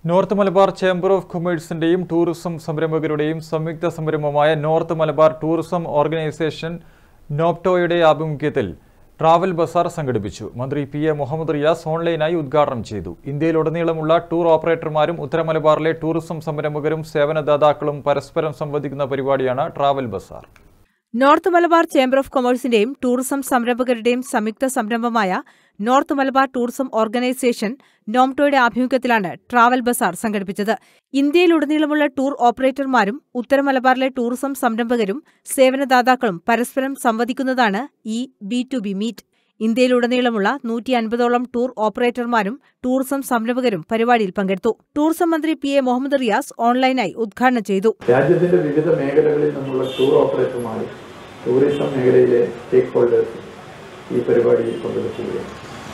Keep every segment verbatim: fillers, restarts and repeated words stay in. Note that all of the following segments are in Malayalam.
നോർത്ത് മലബാർ ചേംബർ ഓഫ് കൊമേഴ്സിന്റെയും ടൂറിസം സംരംഭകരുടെയും സംയുക്ത സംരംഭമായ നോർത്ത് മലബാർ ടൂറിസം ഓർഗനൈസേഷൻ നോപ്റ്റോയുടെ ആഭിമുഖ്യത്തിൽ ട്രാവൽ ബസാർ സംഘടിപ്പിച്ചു. മന്ത്രി പി എ മുഹമ്മദ് റിയാസ് ഓൺലൈനായി ഉദ്ഘാടനം ചെയ്തു. ഇന്ത്യയിലുടനീളമുള്ള ടൂർ ഓപ്പറേറ്റർമാരും ഉത്തര മലബാറിലെ ടൂറിസം സംരംഭകരും സേവനദാതാക്കളും പരസ്പരം സംവദിക്കുന്ന പരിപാടിയാണ് travel bazaar. North Malabar chamber of കൊമേഴ്സിന്റെയും ടൂറിസം സംരംഭകരുടെയും സംയുക്ത സംരംഭമായ നോർത്ത് മലബാർ ടൂറിസം ഓർഗനൈസേഷൻ നോംടോയുടെ ആഭിമുഖ്യത്തിലാണ് ട്രാവൽ ബസാർ സംഘടിപ്പിച്ചത്. ഇന്ത്യയിലുടനീളമുള്ള ടൂർ ഓപ്പറേറ്റർമാരും ഉത്തര മലബാറിലെ ടൂറിസം സംരംഭകരും സേവനദാതാക്കളും പരസ്പരം സംവദിക്കുന്നതാണ് ഈ ബി ടു ബി മീറ്റ്. ഇന്ത്യയിലുടനീളമുള്ള നൂറ്റി അൻപതോളം ടൂർ ഓപ്പറേറ്റർമാരും ടൂറിസം സംരംഭകരും പരിപാടിയിൽ പങ്കെടുത്തു. ടൂറിസം മന്ത്രി പി എ മുഹമ്മദ് റിയാസ് ഓൺലൈനായി ഉദ്ഘാടനം ചെയ്തു. രാജ്യത്തിന്റെ വിവിധ മേഖലകളിൽ നിന്നുള്ള ടൂർ ഓപ്പറേറ്റർമാരും ടൂറിസം മേഖലയിലെ സ്റ്റേക്ക് ഹോൾഡേഴ്സും ഈ പരിപാടിയിൽ പങ്കെടുക്കുകയാണ്.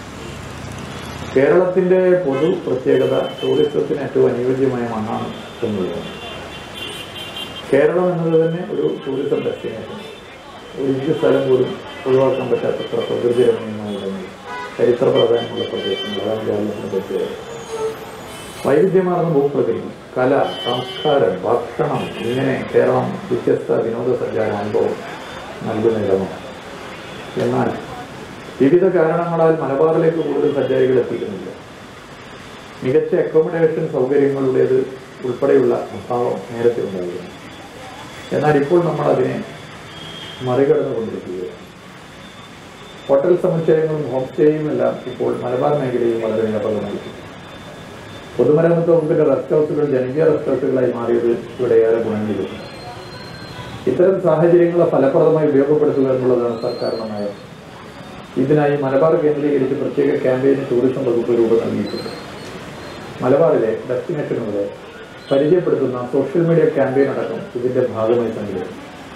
കേരളത്തിന്റെ പൊതു പ്രത്യേകത ടൂറിസത്തിന് ഏറ്റവും അനുയോജ്യമായ മണ്ണാണ് എന്നുള്ളതാണ്. കേരളം എന്നത് തന്നെ ഒരു ടൂറിസം ഡെസ്റ്റിനേഷൻ. ഒരു ഇന്ത്യ സ്ഥലം പോലും ഒഴിവാക്കാൻ പറ്റാത്തത്ര പ്രകൃതി രമണീയമായ ഇടങ്ങൾ, ചരിത്ര പ്രാധാന്യമുള്ള പ്രദേശങ്ങൾ, അതാണ് കേരളത്തിന് പ്രത്യേകത. വൈവിധ്യമാർന്ന ഭൂപ്രകൃതി, കല, സംസ്കാരം, ഭക്ഷണം, ഇങ്ങനെ കേരളം വ്യത്യസ്ത വിനോദസഞ്ചാര അനുഭവം നൽകുന്ന ഇടമാണ്. എന്നാൽ വിവിധ കാരണങ്ങളാൽ മലബാറിലേക്ക് കൂടുതൽ സഞ്ചാരികൾ എത്തിക്കുന്നില്ല. മികച്ച അക്കോമഡേഷൻ സൗകര്യങ്ങളുടേത് ഉൾപ്പെടെയുള്ള അഭാവം നേരത്തെ ഉണ്ടായിരുന്നു. എന്നാൽ ഇപ്പോൾ നമ്മൾ അതിനെ മറികടന്നുകൊണ്ടിരിക്കുകയാണ്. ഹോട്ടൽ സമുച്ചയങ്ങളും ഹോം സ്റ്റേയും എല്ലാം ഇപ്പോൾ മലബാർ മേഖലയിൽ വളരെ വ്യാപകമായിരിക്കും. പൊതുമരാമത്ത് വകുപ്പിന്റെ റെസ്റ്റ് ഹൗസുകൾ ജനകീയ റെസ്റ്റ് ഹൗസുകളായി മാറിയത് ഇവിടെ ഏറെ ഗുണം ചെയ്തു. ഇത്തരം സാഹചര്യങ്ങളെ ഫലപ്രദമായി ഉപയോഗപ്പെടുത്തുക എന്നുള്ളതാണ് സർക്കാരിന്റെ നയം. ഇതിനായി മലബാർ കേന്ദ്രീകരിച്ച് പ്രത്യേക ക്യാമ്പയിന് ടൂറിസം വകുപ്പ് രൂപം നൽകിയിട്ടുണ്ട്. മലബാറിലെ ഡെസ്റ്റിനേഷനുകളെ പരിചയപ്പെടുത്തുന്ന സോഷ്യൽ മീഡിയ ക്യാമ്പയിൻ അടക്കം ഇതിന്റെ ഭാഗമായി സംഘടിപ്പിക്കും.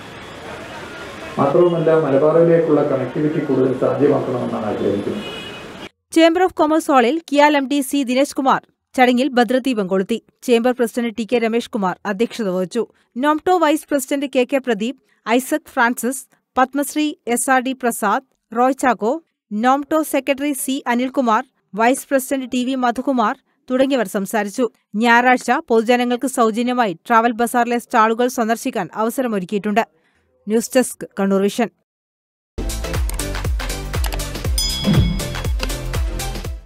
മാത്രവുമല്ല, മലബാറിലേക്കുള്ള കണക്ടിവിറ്റി കൂടുതൽ സാധ്യമാക്കണമെന്നാണ് ആഗ്രഹിക്കുന്നത്. ചേംബർ ഓഫ് കൊമേഴ്സ് ഹാളിൽ KIAL M D C Dinesh Kumar ചടങ്ങിൽ ഭദ്രദീപം കൊളുത്തി. Chamber president T K Ramesh Kumar അധ്യക്ഷത വഹിച്ചു. NOMTO vice president K K Pradeep, Isaac Francis, Padmashri S R D Prasad, Roy Chacko, NOMTO secretary C Anilkumar, vice president T V Madhukumar തുടങ്ങിയവർ സംസാരിച്ചു. ഞായറാഴ്ച പൊതുജനങ്ങൾക്ക് സൗജന്യമായി ട്രാവൽ ബസാറിലെ സ്റ്റാളുകൾ സന്ദർശിക്കാൻ അവസരമൊരുക്കിയിട്ടുണ്ട്. News desk Kannur vision.